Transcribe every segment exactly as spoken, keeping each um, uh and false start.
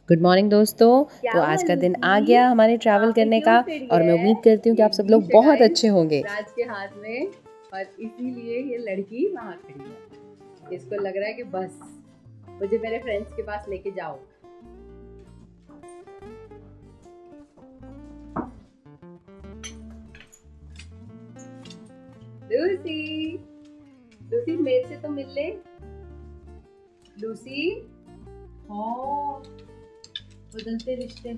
Good morning दोस्तों। तो आज का दिन आ गया हमारे ट्रैवल करने का और मैं उम्मीद करती हूँ कि आप सब लोग बहुत अच्छे होंगे। राज के हाथ में और इसीलिए ये लड़की वहाँ खड़ी है। इसको लग रहा है कि बस मुझे मेरे फ्रेंड्स के पास लेके जाओ। लूसी, लूसी मेरे से तो मिल ले। लूसी, हाँ, बदलते रिश्ते।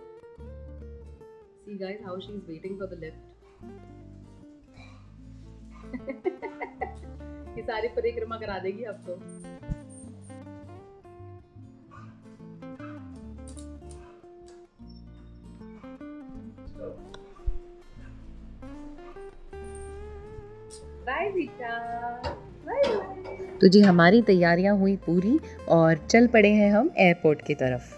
See guys how she is waiting for the lift. ये सारी परिक्रमा करा देगी अब तो। बाय बेटा, बाय बाय। तो जी हमारी तैयारियां हुई पूरी और चल पड़े हैं हम एयरपोर्ट की तरफ।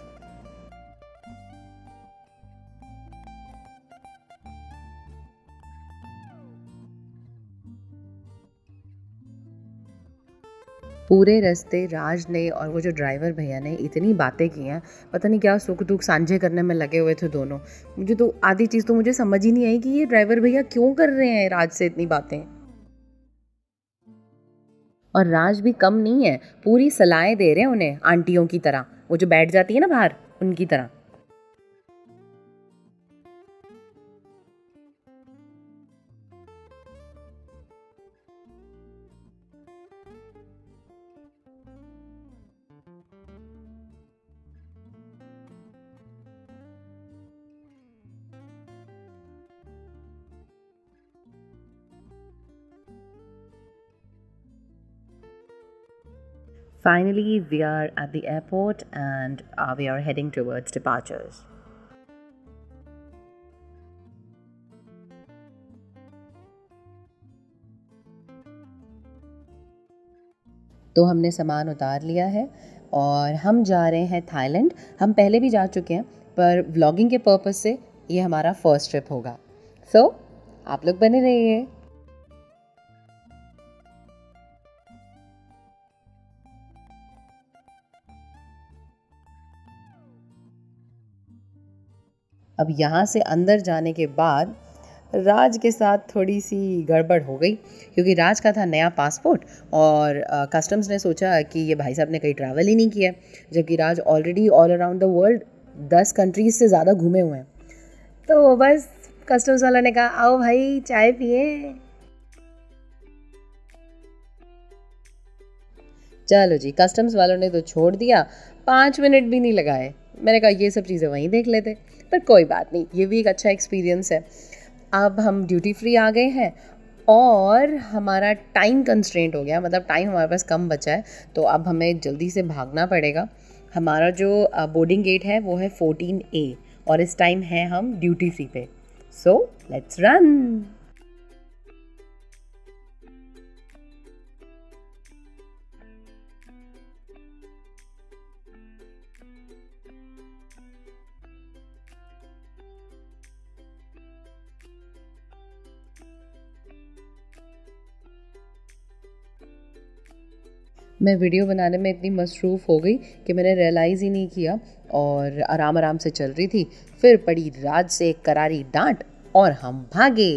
पूरे रास्ते राज ने और वो जो ड्राइवर भैया ने इतनी बातें की हैं, पता नहीं क्या सुख दुख साझे करने में लगे हुए थे दोनों। मुझे तो आधी चीज़ तो मुझे समझ ही नहीं आई कि ये ड्राइवर भैया क्यों कर रहे हैं राज से इतनी बातें। और राज भी कम नहीं है, पूरी सलाहें दे रहे हैं उन्हें आंटियों की तरह, वो जो बैठ जाती है ना बाहर उनकी तरह। Finally, we are at the airport and uh, we are heading towards departures. तो हमने सामान उतार लिया है और हम जा रहे हैं थाईलैंड। हम पहले भी जा चुके हैं पर व्लॉगिंग के पर्पस से ये हमारा फर्स्ट ट्रिप होगा। सो so, आप लोग बने रहिए। अब यहाँ से अंदर जाने के बाद राज के साथ थोड़ी सी गड़बड़ हो गई, क्योंकि राज का था नया पासपोर्ट और कस्टम्स ने सोचा कि ये भाई साहब ने कहीं ट्रैवल ही नहीं किया, जबकि Raj already all around the world दस कंट्रीज से ज़्यादा घूमे हुए हैं। तो बस कस्टम्स वाला ने कहा आओ भाई चाय पिए। चलो जी, कस्टम्स वालों ने तो छोड़ दिया, पाँच मिनट भी नहीं लगाए। मैंने कहा ये सब चीज़ें वहीं देख लेते, पर कोई बात नहीं, ये भी एक अच्छा एक्सपीरियंस है। अब हम ड्यूटी फ्री आ गए हैं और हमारा टाइम कंस्ट्रेंट हो गया, मतलब टाइम हमारे पास कम बचा है, तो अब हमें जल्दी से भागना पड़ेगा। हमारा जो बोर्डिंग गेट है वो है फोर्टीन ए और इस टाइम है हम ड्यूटी फ्री पे। So let's run. मैं वीडियो बनाने में इतनी मसरूफ़ हो गई कि मैंने रियलाइज़ ही नहीं किया और आराम आराम से चल रही थी। फिर पड़ी राज से एक करारी डांट और हम भागे।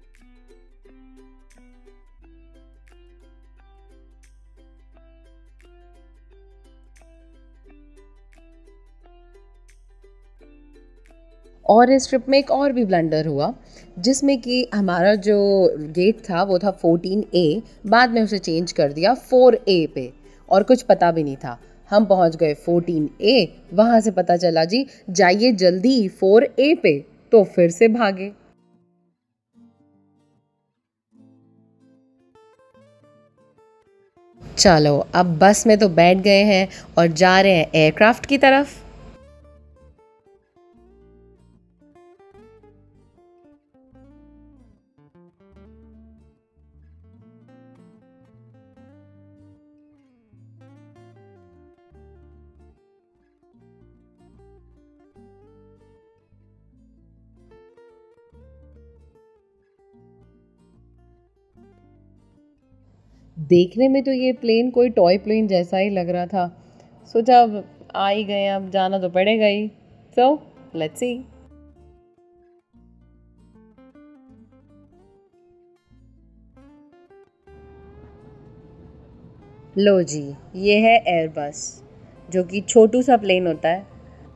और इस ट्रिप में एक और भी ब्लंडर हुआ, जिसमें कि हमारा जो गेट था वो था फोर्टीन ए, बाद में उसे चेंज कर दिया फोर ए पे और कुछ पता भी नहीं था। हम पहुंच गए फोर्टीन ए, वहाँ से पता चला जी जाइए जल्दी फोर ए पे, तो फिर से भागे। चलो अब बस में तो बैठ गए हैं और जा रहे हैं एयरक्राफ्ट की तरफ। देखने में तो ये प्लेन कोई टॉय प्लेन जैसा ही लग रहा था। सोचा आ ही गए हैं, अब जाना तो पड़ेगा ही। So let's see. लो जी, ये है एयरबस, जो कि छोटू सा प्लेन होता है।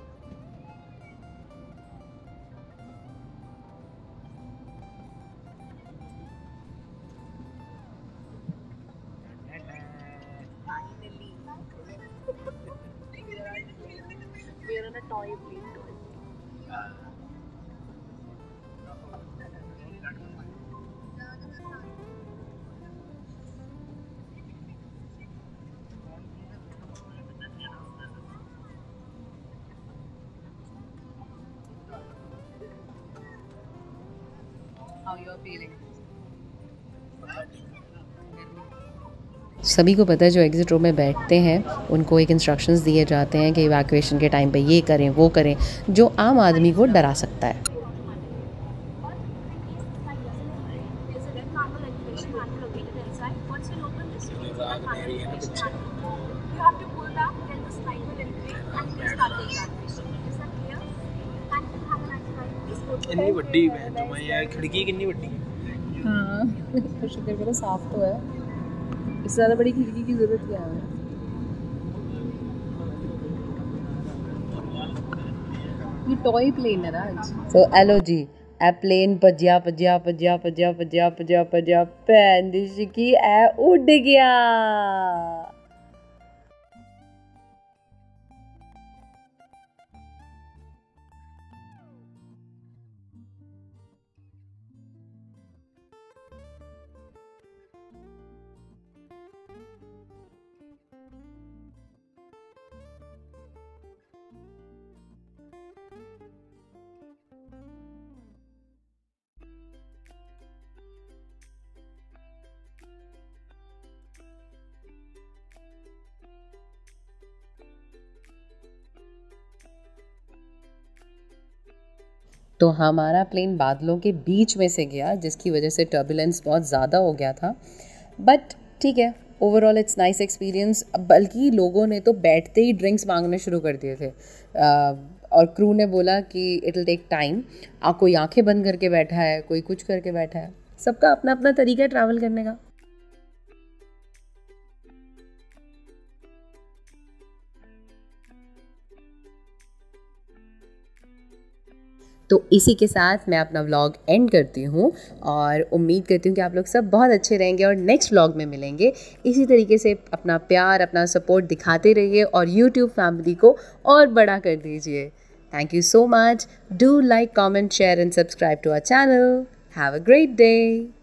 How you are feeling? सभी को पता है जो एग्ज़िट रो में बैठते हैं उनको एक इंस्ट्रक्शंस दिए जाते हैं कि इवैक्यूएशन के टाइम पे ये करें वो करें, जो आम आदमी को डरा सकता है। कितनी बड़ी है तो मैं यार खिड़की कितनी बड़ी है। हाँ तो शुक्र करो साफ तो है, इससे ज़्यादा बड़ी खिड़की की ज़रूरत क्या है। ये टॉय प्लेन है राज। सो एलो जी, ए प्लेन भज्या भज्या भज्या भज्या भज्या भज्या भज्या भैन दी शिकी ए उड़ गया। तो हमारा प्लेन बादलों के बीच में से गया, जिसकी वजह से टर्बुलेंस बहुत ज़्यादा हो गया था, बट ठीक है, ओवरऑल इट्स नाइस एक्सपीरियंस। बल्कि लोगों ने तो बैठते ही ड्रिंक्स मांगने शुरू कर दिए थे, uh, और क्रू ने बोला कि इट विल टेक टाइम। आ कोई आंखें बंद करके बैठा है, कोई कुछ करके बैठा है, सबका अपना अपना तरीका है ट्रैवल करने का। तो इसी के साथ मैं अपना व्लॉग एंड करती हूँ और उम्मीद करती हूँ कि आप लोग सब बहुत अच्छे रहेंगे और नेक्स्ट व्लॉग में मिलेंगे। इसी तरीके से अपना प्यार, अपना सपोर्ट दिखाते रहिए और यूट्यूब फैमिली को और बड़ा कर दीजिए। Thank you so much. Do like, comment, share and subscribe to our channel. Have a great day.